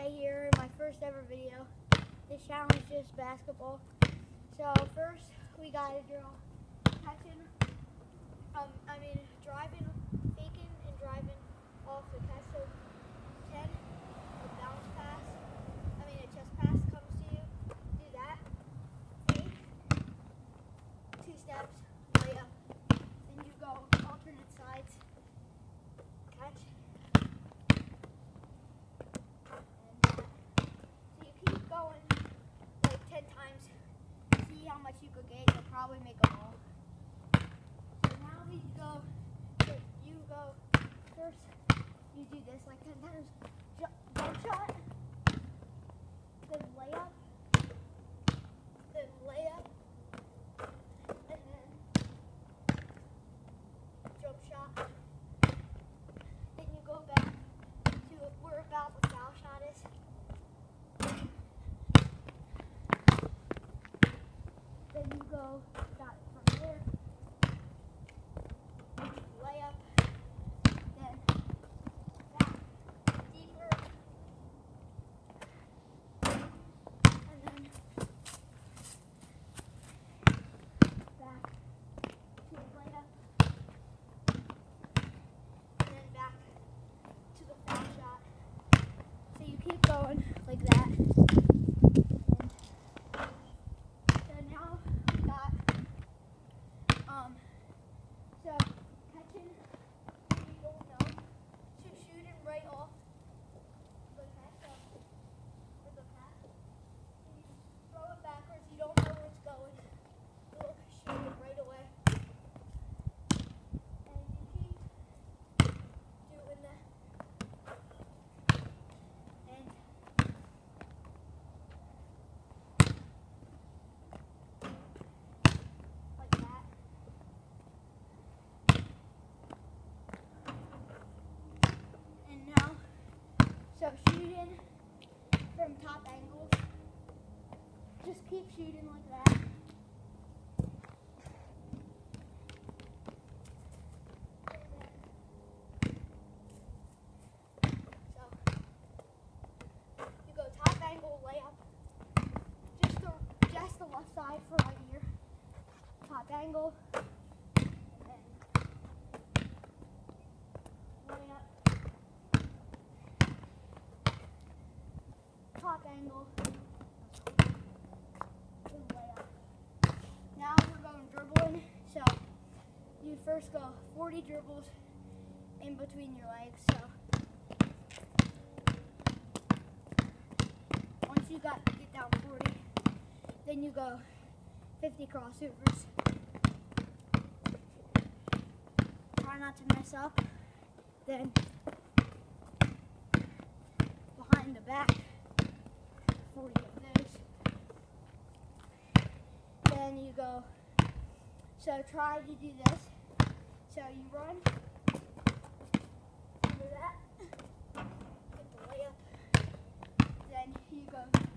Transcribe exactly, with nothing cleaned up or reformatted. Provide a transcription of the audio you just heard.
Today here in my first ever video. This challenge is just basketball. So first we gotta draw catching, um, I mean driving, faking and driving off the catch. So ten, a bounce pass, I mean a chest pass comes to you, do that, fake, two steps, layup, then you go alternate sides, catch, going like ten times, see how much you could get. You'll probably make a ball. So now we go, so you go first, you do this like ten times, jump shot, then layup, then layup, and then jump shot. Then you go back to where about the foul shot is. Then you go, got it from there, layup, then back, deeper, and then back to the layup, and then back to the foul shot. So you keep going like that. Um, so catching, you don't know, so shooting right off the pass, or the pass, and you throw it backwards, you don't know where it's going, you'll shoot it right away, and you keep doing that, and like that. So shooting from top angles, just keep shooting like that. So you go top angle layup, just the just the left side for right here. Top angle, and then layup. Top angle, layup. Now we're going dribbling, so you first go forty dribbles in between your legs. So once you got get down forty, then you go fifty crossovers. Try not to mess up. Then behind the back. forty of those. Then you go, so try to do this. So you run, do that, get the layup, then you go